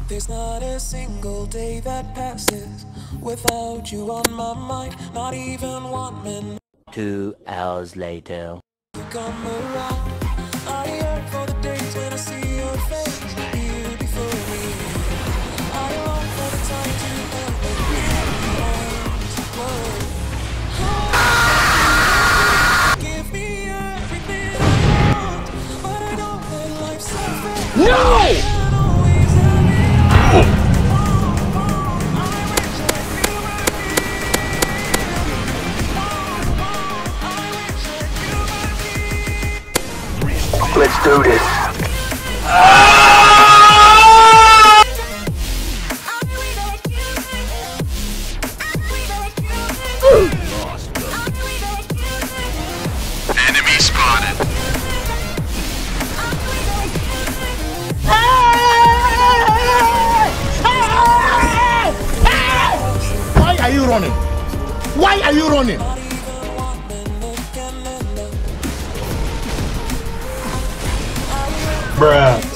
There's not a single day that passes without you on my mind. Not even 1 minute. 2 hours later. You come around. I yearn for the days when I see your face here before me. I long for the time to melt in your arms. Whoa. Give me everything I want, but I know that life's so fair. No! Let's do this. Enemy spotted. Why are you running? Why are you running? Bruh.